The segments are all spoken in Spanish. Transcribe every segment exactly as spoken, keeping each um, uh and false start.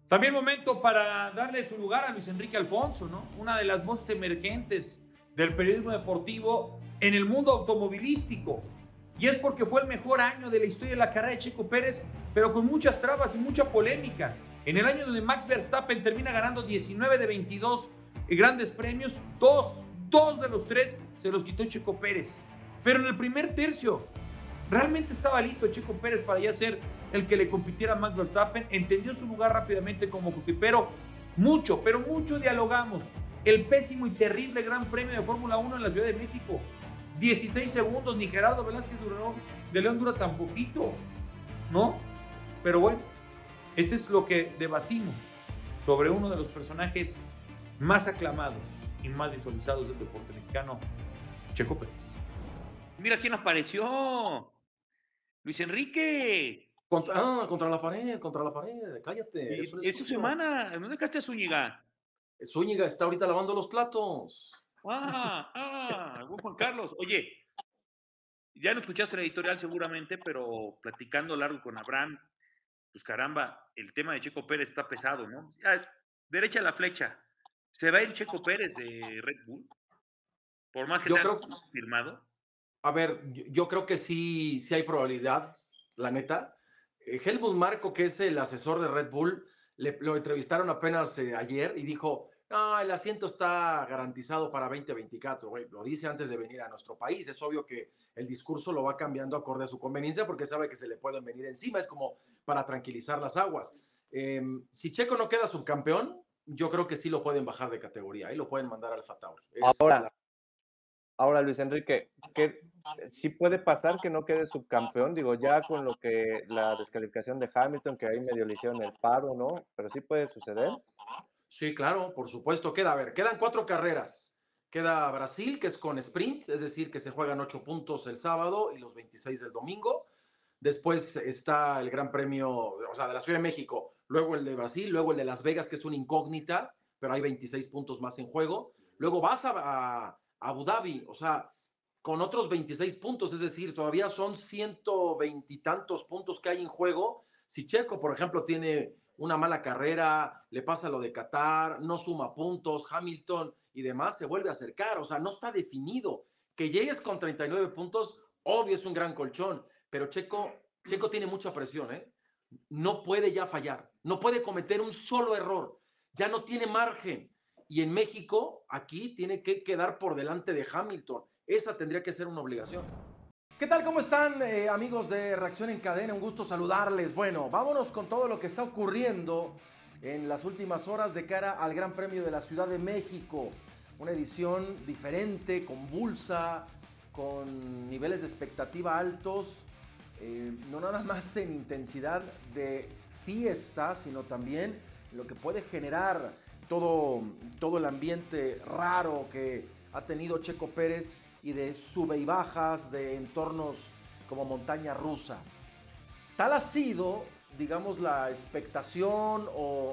También momento para darle su lugar a Luis Enrique Alfonso, ¿no? Una de las voces emergentes del periodismo deportivo en el mundo automovilístico. Y es porque fue el mejor año de la historia de la carrera de Checo Pérez, pero con muchas trabas y mucha polémica. En el año donde Max Verstappen termina ganando diecinueve de veintidós grandes premios, dos, dos de los tres se los quitó Checo Pérez. Pero en el primer tercio, realmente estaba listo Checo Pérez para ya ser el que le compitiera a Max Verstappen. Entendió su lugar rápidamente como pero mucho, pero mucho dialogamos. El pésimo y terrible Gran Premio de Fórmula uno en la Ciudad de México. dieciséis segundos, ni Gerardo Velázquez duró, de León dura tan poquito, ¿no? Pero bueno, este es lo que debatimos sobre uno de los personajes más aclamados y más visualizados del deporte mexicano, Checo Pérez. Mira quién apareció. Luis Enrique. Contra, ah, contra la pared, contra la pared, cállate. Eres un Es su estúpido. semana. ¿Dónde dejaste a Zúñiga? Zúñiga está ahorita lavando los platos. Ah, ah, buen Juan Carlos. Oye, ya lo escuchaste en la editorial seguramente, pero platicando largo con Abraham, pues caramba, el tema de Checo Pérez está pesado, ¿no? Ya, derecha a la flecha. ¿Se va el Checo Pérez de Red Bull? Por más que Yo tenga creo, firmado. a ver, yo, yo creo que sí, sí hay probabilidad, la neta. Eh, Helmut Marko, que es el asesor de Red Bull, le, lo entrevistaron apenas eh, ayer y dijo, no, el asiento está garantizado para veinte veinticuatro, güey. Lo dice antes de venir a nuestro país. Es obvio que el discurso lo va cambiando acorde a su conveniencia porque sabe que se le pueden venir encima. Es como para tranquilizar las aguas. Eh, si Checo no queda subcampeón, yo creo que sí lo pueden bajar de categoría y lo pueden mandar al Alfa Tauri. Es Ahora, la... ahora Luis Enrique, ¿qué, sí puede pasar que no quede subcampeón? Digo, ya con lo que la descalificación de Hamilton, que ahí medio le hicieron el paro, ¿no? Pero sí puede suceder. Sí, claro, por supuesto. Queda, a ver, quedan cuatro carreras. Queda Brasil, que es con sprint, es decir, que se juegan ocho puntos el sábado y los veintiséis el domingo. Después está el Gran Premio, o sea, de la Ciudad de México, luego el de Brasil, luego el de Las Vegas, que es una incógnita, pero hay veintiséis puntos más en juego. Luego vas a, a, a Abu Dhabi, o sea, con otros veintiséis puntos, es decir, todavía son ciento veinte y tantos puntos que hay en juego. Si Checo, por ejemplo, tiene una mala carrera, le pasa lo de Qatar, no suma puntos, Hamilton y demás, se vuelve a acercar, o sea, no está definido. Que llegues con treinta y nueve puntos, obvio es un gran colchón, pero Checo, Checo tiene mucha presión, ¿eh? No puede ya fallar, no puede cometer un solo error, ya no tiene margen. Y en México, aquí tiene que quedar por delante de Hamilton. Esa tendría que ser una obligación. ¿Qué tal? ¿Cómo están, eh, amigos de Reacción en Cadena? Un gusto saludarles. Bueno, vámonos con todo lo que está ocurriendo en las últimas horas de cara al Gran Premio de la Ciudad de México. Una edición diferente, convulsa, con niveles de expectativa altos, eh, no nada más en intensidad de fiesta, sino también lo que puede generar todo, todo el ambiente raro que ha tenido Checo Pérez y de sube y bajas, de entornos como montaña rusa. Tal ha sido, digamos, la expectación o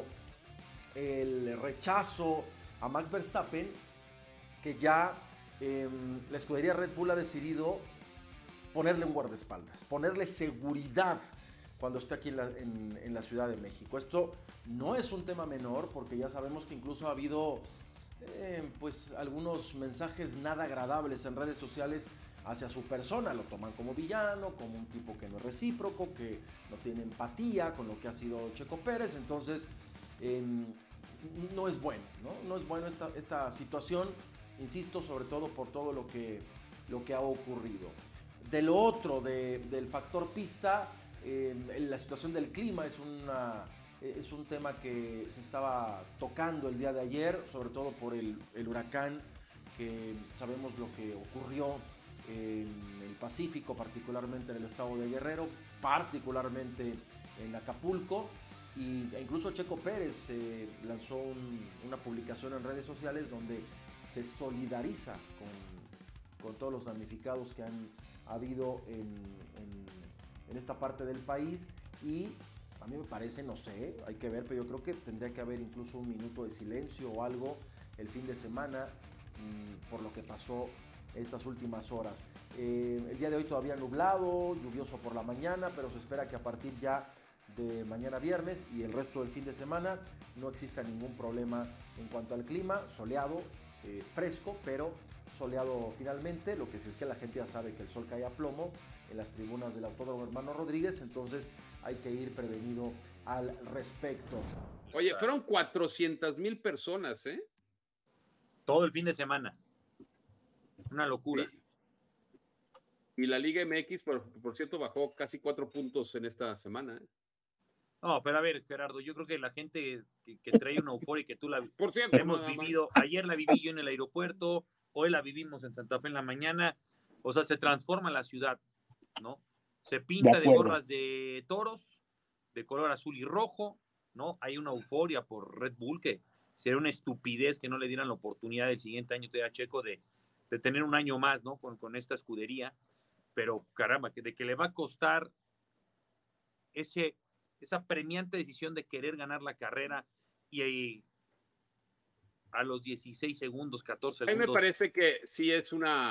el rechazo a Max Verstappen, que ya eh, la escudería Red Bull ha decidido ponerle un guardaespaldas, ponerle seguridad cuando esté aquí en la, en, en la Ciudad de México. Esto no es un tema menor, porque ya sabemos que incluso ha habido Eh, pues algunos mensajes nada agradables en redes sociales hacia su persona. Lo toman como villano, como un tipo que no es recíproco, que no tiene empatía con lo que ha sido Checo Pérez. Entonces eh, no es bueno, ¿no? No es bueno esta, esta situación, insisto, sobre todo por todo lo que, lo que ha ocurrido. De lo otro, de, del factor pista, eh, la situación del clima es una... Es un tema que se estaba tocando el día de ayer, sobre todo por el, el huracán, que sabemos lo que ocurrió en el Pacífico, particularmente en el estado de Guerrero, particularmente en Acapulco, y e incluso Checo Pérez eh, lanzó un, una publicación en redes sociales donde se solidariza con, con todos los damnificados que han habido en, en, en esta parte del país. Y a mí me parece, no sé, hay que ver, pero yo creo que tendría que haber incluso un minuto de silencio o algo el fin de semana mmm, por lo que pasó estas últimas horas. Eh, el día de hoy todavía nublado, lluvioso por la mañana, pero se espera que a partir ya de mañana viernes y el resto del fin de semana no exista ningún problema en cuanto al clima, soleado, eh, fresco, pero soleado finalmente. Lo que sí es que la gente ya sabe que el sol cae a plomo en las tribunas del Autódromo Hermano Rodríguez, entonces hay que ir prevenido al respecto. Oye, fueron cuatrocientas mil personas, ¿eh? Todo el fin de semana. Una locura. Sí. Y la Liga M X, por, por cierto, bajó casi cuatro puntos en esta semana, ¿eh? No, pero a ver, Gerardo, yo creo que la gente que, que trae una euforia y que tú la por cierto, hemos nada más. vivido, ayer la viví yo en el aeropuerto, hoy la vivimos en Santa Fe en la mañana, o sea, se transforma la ciudad, ¿no? Se pinta de, de gorras de toros, de color azul y rojo, ¿no? Hay una euforia por Red Bull que sería una estupidez que no le dieran la oportunidad el siguiente año todavía a Checo de, de tener un año más, ¿no? Con, con esta escudería, pero caramba, que de que le va a costar ese, esa premiante decisión de querer ganar la carrera y, y a los dieciséis segundos, catorce segundos. A mí me parece que sí es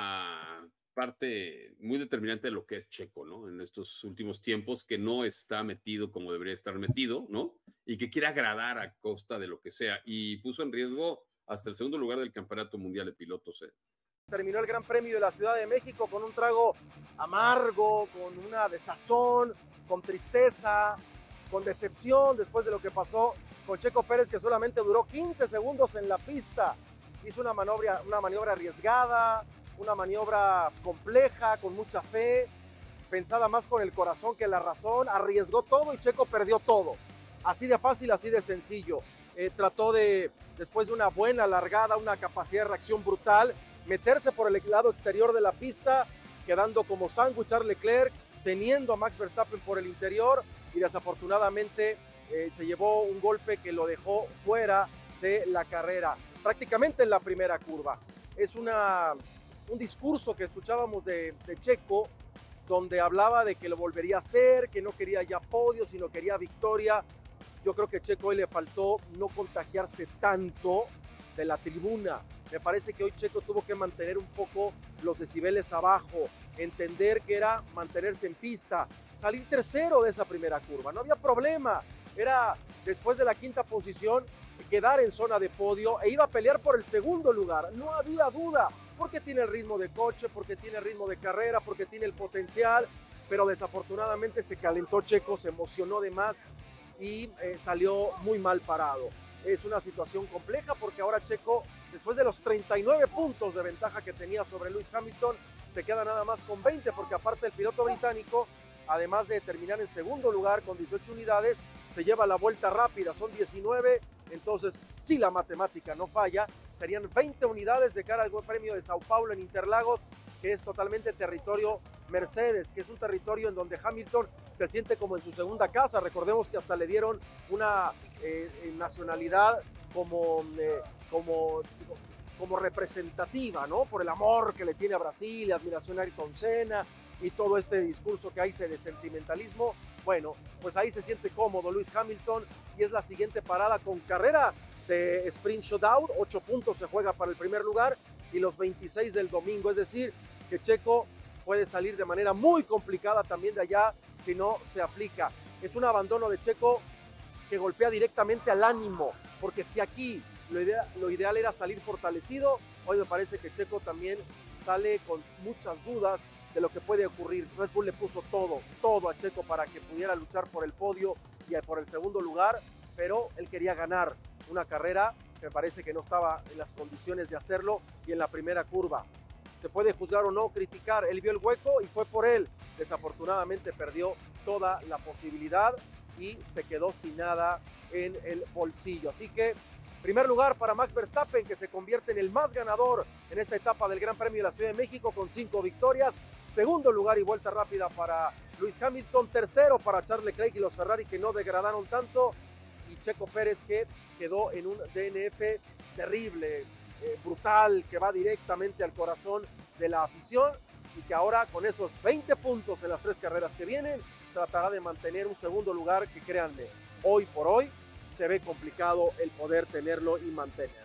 una parte muy determinante de lo que es Checo, ¿no? En estos últimos tiempos, que no está metido como debería estar metido, ¿no? Y que quiere agradar a costa de lo que sea. Y puso en riesgo hasta el segundo lugar del Campeonato Mundial de Pilotos, ¿eh? Terminó el Gran Premio de la Ciudad de México con un trago amargo, con una desazón, con tristeza, con decepción después de lo que pasó con Checo Pérez, que solamente duró quince segundos en la pista. Hizo una maniobra, una maniobra arriesgada, una maniobra compleja, con mucha fe, pensada más con el corazón que la razón, arriesgó todo y Checo perdió todo. Así de fácil, así de sencillo. Eh, trató de, después de una buena largada, una capacidad de reacción brutal, meterse por el lado exterior de la pista, quedando como sándwich a Leclerc, teniendo a Max Verstappen por el interior y desafortunadamente eh, se llevó un golpe que lo dejó fuera de la carrera, prácticamente en la primera curva. Es una, un discurso que escuchábamos de, de Checo, donde hablaba de que lo volvería a hacer, que no quería ya podio, sino quería victoria. Yo creo que Checo hoy le faltó no contagiarse tanto de la tribuna. Me parece que hoy Checo tuvo que mantener un poco los decibeles abajo, entender que era mantenerse en pista, salir tercero de esa primera curva, no había problema, era después de la quinta posición quedar en zona de podio e iba a pelear por el segundo lugar, no había duda, porque tiene el ritmo de coche, porque tiene el ritmo de carrera, porque tiene el potencial, pero desafortunadamente se calentó Checo, se emocionó de más y eh, salió muy mal parado. Es una situación compleja porque ahora Checo, después de los treinta y nueve puntos de ventaja que tenía sobre Lewis Hamilton, se queda nada más con veinte, porque aparte el piloto británico, además de terminar en segundo lugar con dieciocho unidades, se lleva la vuelta rápida, son diecinueve, entonces si la matemática no falla, serían veinte unidades de cara al Gran Premio de Sao Paulo en Interlagos, que es totalmente territorio Mercedes, que es un territorio en donde Hamilton se siente como en su segunda casa. Recordemos que hasta le dieron una eh, nacionalidad como, eh, como, como representativa, ¿no? Por el amor que le tiene a Brasil, admiración a Ayrton Senna y todo este discurso que hay de sentimentalismo. Bueno, pues ahí se siente cómodo Lewis Hamilton y es la siguiente parada con carrera de Sprint Shootout. Ocho puntos se juega para el primer lugar y los veintiséis del domingo, es decir, que Checo puede salir de manera muy complicada también de allá si no se aplica. Es un abandono de Checo que golpea directamente al ánimo, porque si aquí lo ideal, lo ideal era salir fortalecido, hoy me parece que Checo también sale con muchas dudas de lo que puede ocurrir. Red Bull le puso todo, todo a Checo para que pudiera luchar por el podio y por el segundo lugar, pero él quería ganar una carrera que me parece que no estaba en las condiciones de hacerlo, y en la primera curva se puede juzgar o no, criticar, él vio el hueco y fue por él. Desafortunadamente perdió toda la posibilidad y se quedó sin nada en el bolsillo. Así que primer lugar para Max Verstappen, que se convierte en el más ganador en esta etapa del Gran Premio de la Ciudad de México con cinco victorias. Segundo lugar y vuelta rápida para Lewis Hamilton. Tercero para Charles Leclerc y los Ferrari, que no degradaron tanto. Y Checo Pérez, que quedó en un D N F terrible, eh, brutal, que va directamente al corazón de la afición y que ahora con esos veinte puntos en las tres carreras que vienen tratará de mantener un segundo lugar que, créanme, hoy por hoy se ve complicado el poder tenerlo y mantener.